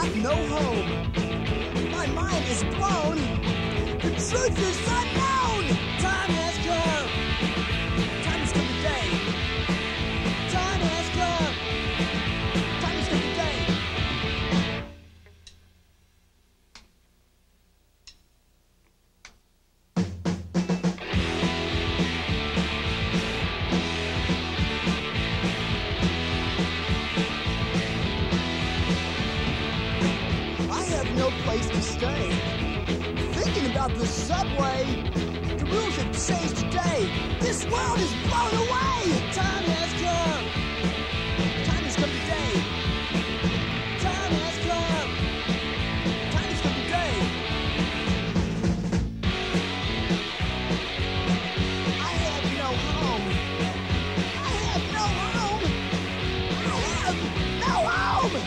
got no home. My mind is blown. The truth is unknown. Time has come. Time has come today. Time has come. Time has come today. I have no place to stay. Thinking about the subway. The rules have changed today. This world is blown away. Time has come. Time has come today. Time has come. Time has come today. I have no home. I have no home. I have no home.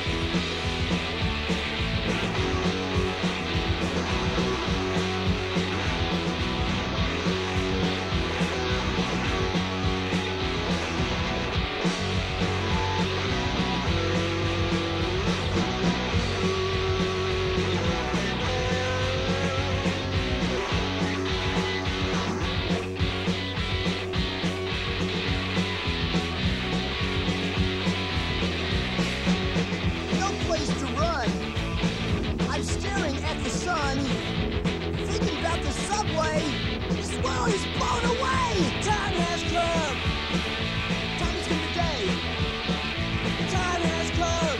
No place to run. I'm staring at the sun, thinking about the subway. This world is blown away. Time has come. Time has come today. Time has come.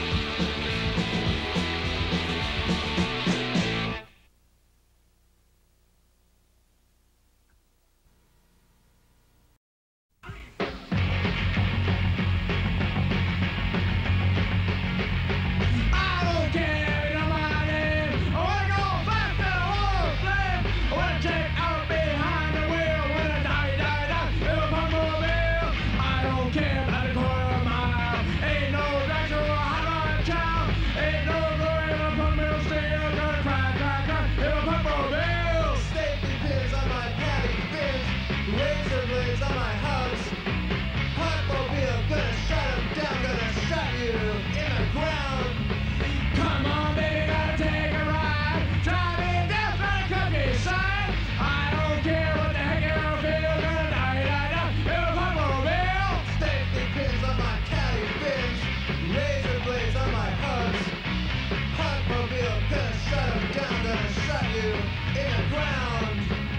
I don't care, you know my name. I wanna go fast and I wanna flame. I wanna check out behind the wheel. Wanna die, die, die in a bumblebee. I don't care about a quarter mile. Ain't no direction or high child. Ain't no glory in a bumblebee. Still gonna cry, cry, cry in a bumblebee. Safety pins on my paddy fins, razor blades on my house. Hotmobile, gonna shut 'em down, gonna shut you in the ground. Come on, baby, gotta take a ride. Driving down the countryside. I don't care what the heck you feel. Gonna die, die, die in a bumblebee. Safety pins on my caddy fins, razor blades on my hubs. Hotmobile, gonna shut 'em down, gonna shut you in the ground.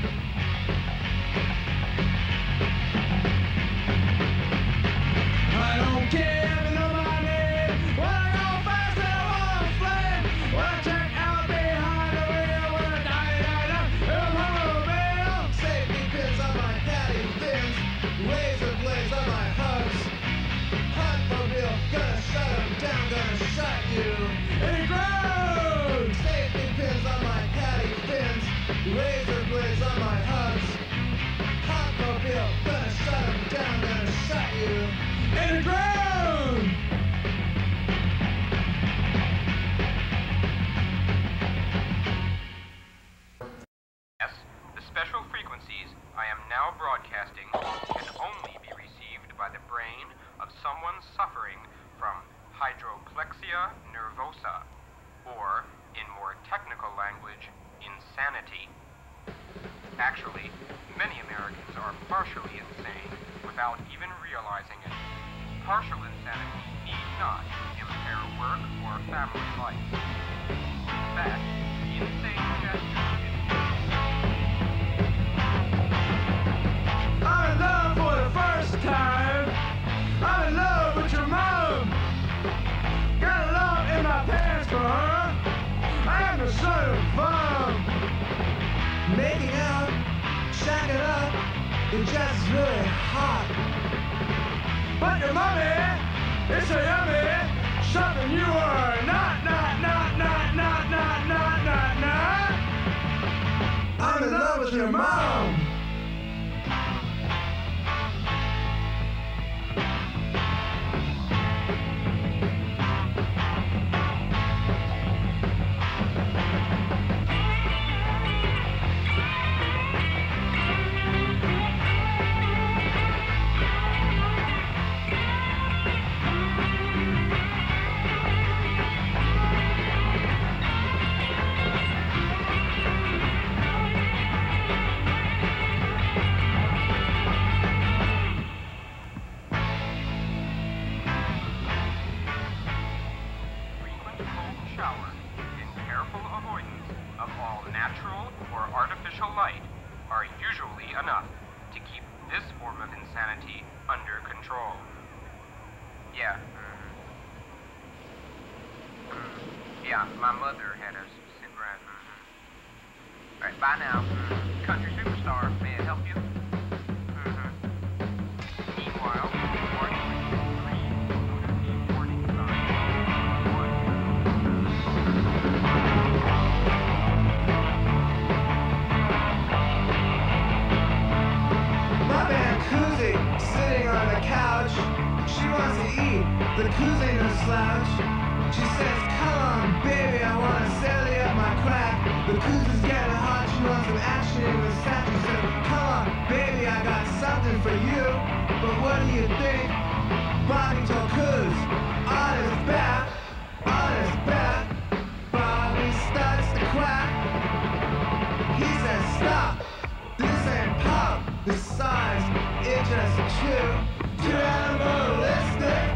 I don't care if you know my name. Wanna go fast and I wanna flame. Wanna check out behind the wheel. Wanna die, die, die in a bumblebee. Safety pins on my caddy fins, razor blades on my hubs. Hotmobile, gonna shut 'em down, gonna shut you. In the ground. Safety pins on my caddy fins, razor blades on my hubs. Hotmobile, gonna shut 'em down, gonna shut you. In the ground. Yes, the special frequencies I am now broadcasting can only be received by the brain of someone suffering from hydroplexia nervosa, or, in more technical language, insanity. Actually, many Americans are partially insane without even realizing it. Partial insanity need not impair work or family life. In fact, the insane gesture is I'm in love for the first time. I'm in love with your mom. Got a lump in my pants for her. I am the son of fun. Making out, shacking up, it's just really hot. But your mommy is so yummy. Something you are not. I'm in love with your mom. Yeah, my mother had us sit right. All right, bye now. Country superstar, may I help you? Meanwhile, warning sign. My man Koozie, sitting on the couch. She wants to eat. The Koozie no slouch. She says, come on, baby, I want to sell you up my crack. The Koozie's getting hot. She wants some action in the sack. She says, come on, baby, I got something for you. But what do you think? Bobby told Kooz, on his back, Bobby starts to quack. He says, stop, this ain't pop. Besides, it's just too animalistic.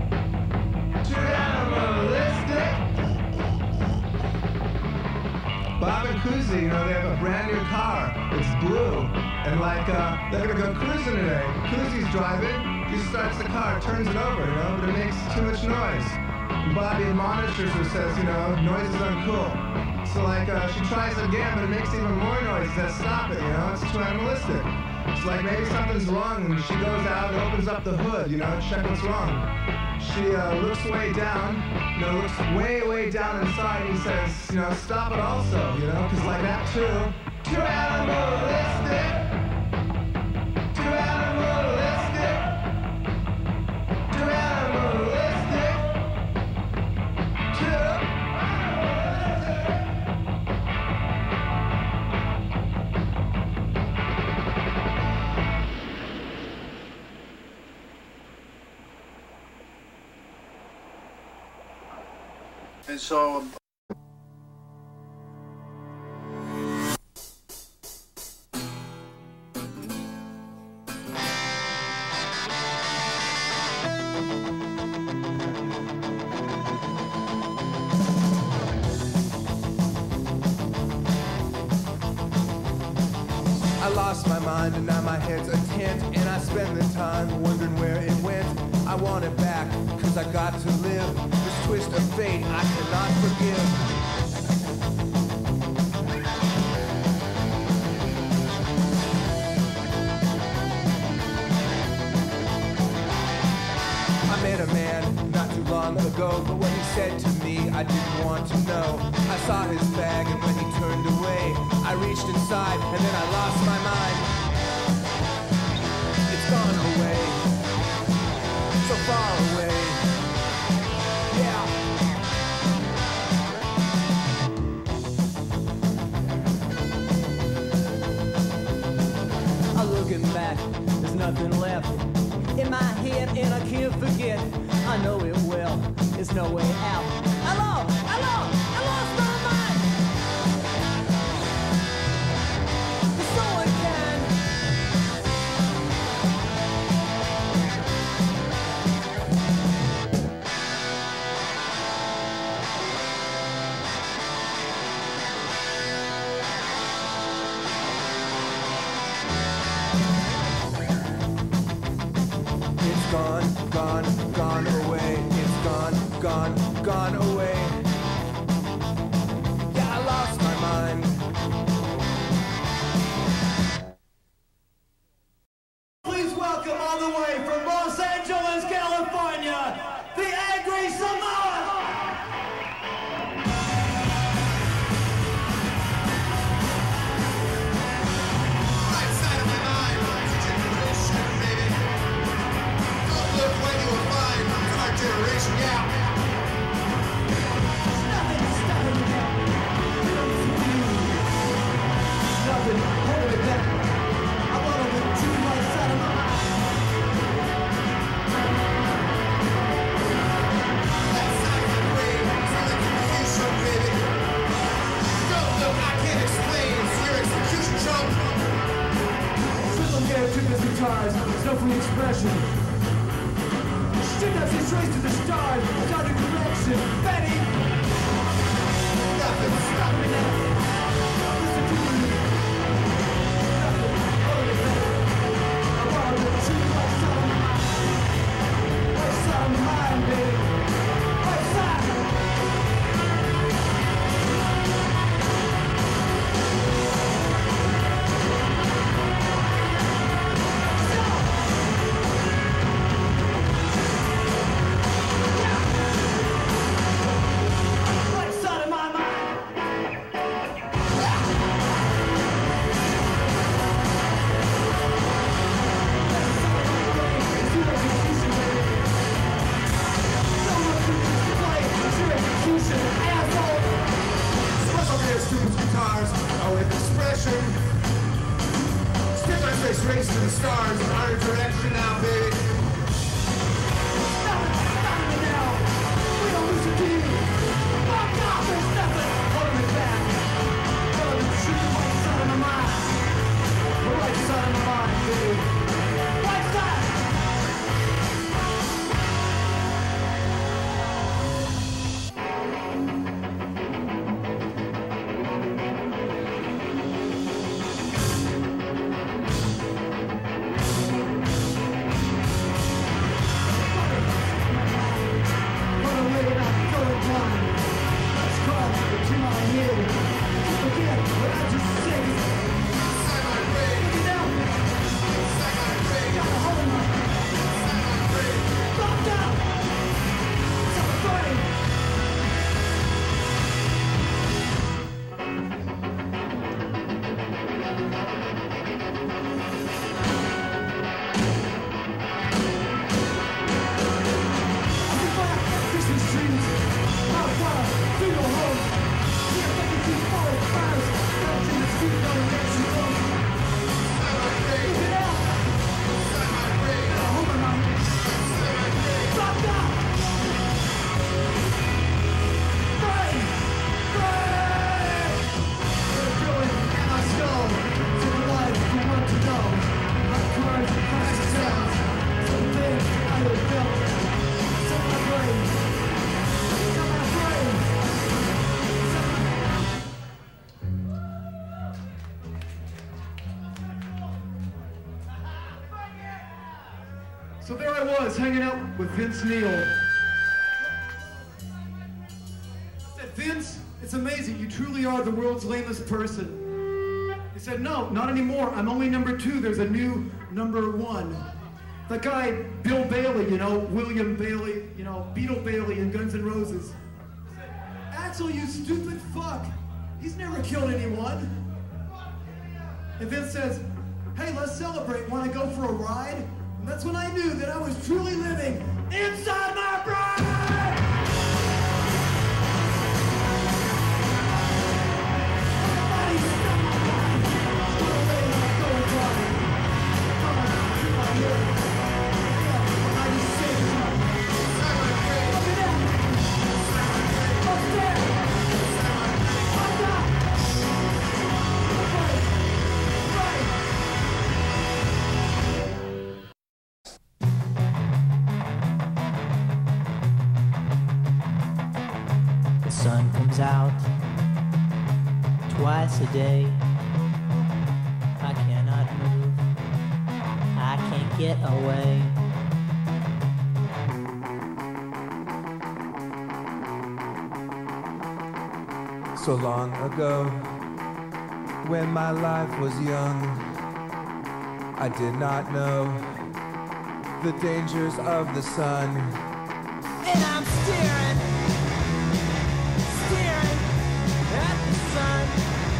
Bob and Koozie, you know, they have a brand new car. It's blue. And like, they're gonna go cruising today. Koozie's driving. He starts the car, turns it over, you know, but it makes too much noise. And Bobby admonishes her, says, you know, noise is uncool. So like, she tries it again, but it makes even more noise. Says, stop it, you know, it's too animalistic. It's like maybe something's wrong, and she goes out and opens up the hood, you know, check what's wrong. She looks way down, you know, looks way down inside, and he says, you know, stop it also, you know, because like that too animalistic, too animalistic, too animalistic, too animalistic. And so I lost my mind and now my head's a tent, and I spend the time wondering where it went. I want it back, cause I got to live. This twist of fate I cannot forgive. I met a man not too long ago, but what he said to me I didn't want to know. I saw his bag and when he turned away, I reached inside and then I lost my mind. It's gone away, so far away. Yeah. I'm looking back, there's nothing left in my head, and I can't forget. I know it well, there's no way out. Hello, I lost my mind. Someone can. It's gone away. It's gone away. Yeah, I lost my mind. Please welcome all the way from Los Angeles, California, the Angry Samoan! Right side of my mind, it's a generation, baby. Don't look when you were fine, it's our generation, yeah. Nothing stopping me now. Nothing holding me back. I want to look to my side of my mind. That side of my brain, it's the confusion, baby. Don't look, I can't explain, it's your execution joke. Rhythm gear to his guitars, there's no free expression. Shit has his race to the stars, without a direction. Betty! Nothing's stopping me now. Listen to me. Nothing holding me back. I want to look to my side of my mind. My side of my mind, baby. My side! the stars in our direction now, baby. So there I was, hanging out with Vince Neil. I said, Vince, it's amazing. You truly are the world's lamest person. He said, no, not anymore. I'm only number 2. There's a new number 1. The guy, Bill Bailey, you know, William Bailey, you know, Beetle Bailey in Guns N' Roses. I said, Axl, you stupid fuck. He's never killed anyone. And Vince says, hey, let's celebrate. Want to go for a ride? And that's when I knew that I was truly living inside my brain! The sun comes out twice a day. I cannot move, I can't get away. So long ago, when my life was young, I did not know the dangers of the sun. And I'm staring at the sun.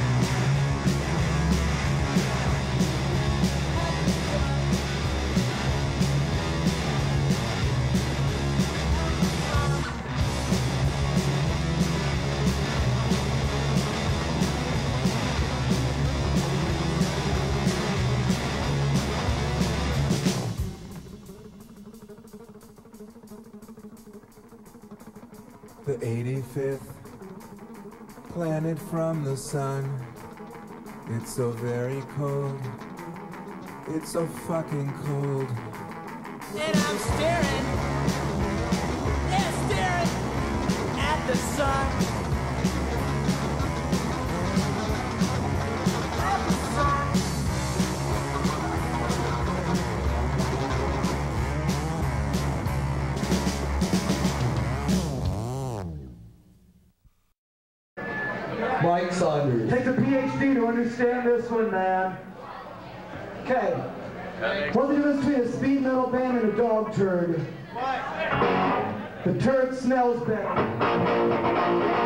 The 85th planet from the sun. It's so very cold. It's so fucking cold. And I'm staring at the sun. At the sun. Mike Saunders. Takes a PhD to understand this one, man. Okay. What's the difference between a speed metal band and a dog turd? What? The turd smells better.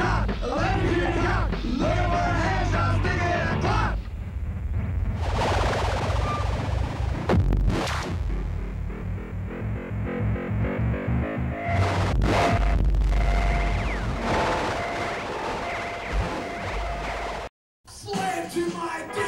cock, electrocuted cock, looking for a hand shot, stick it in a clock. Slave to my dick.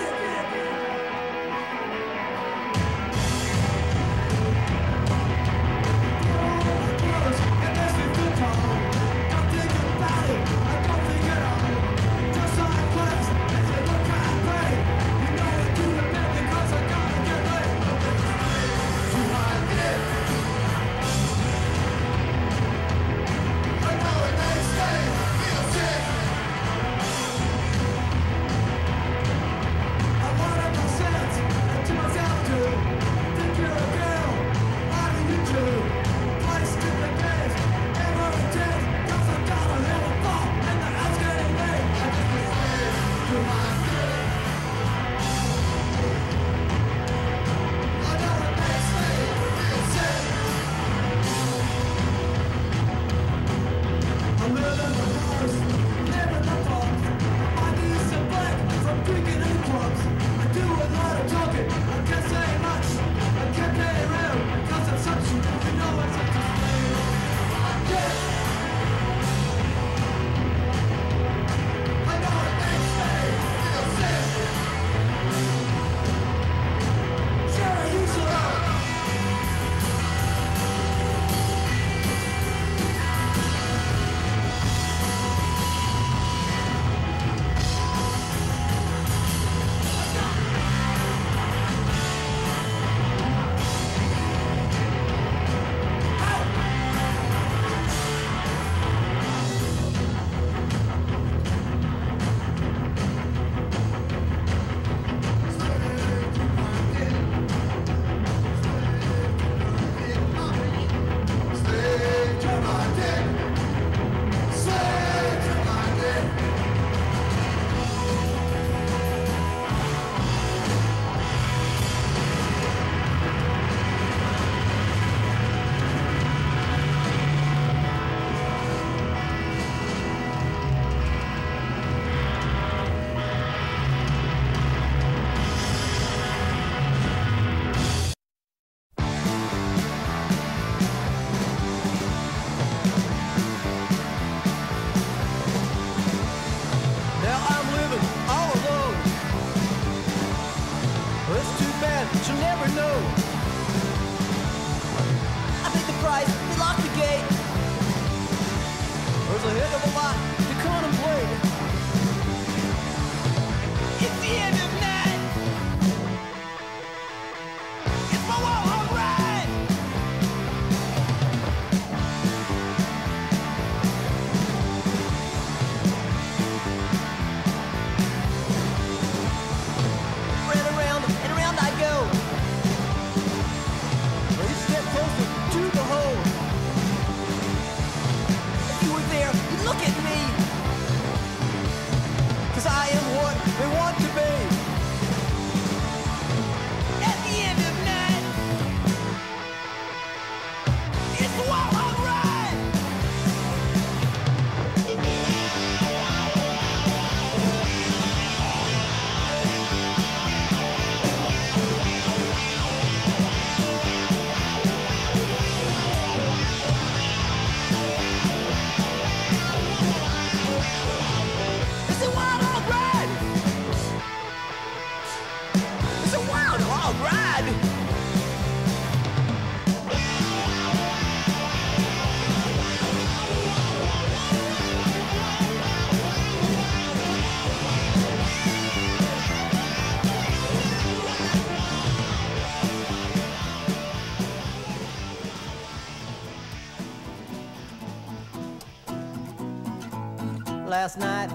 Last night,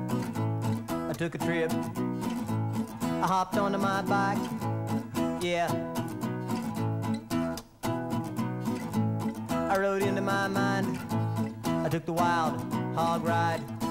I took a trip. I hopped onto my bike, yeah. I rode into my mind. I took the wild hog ride.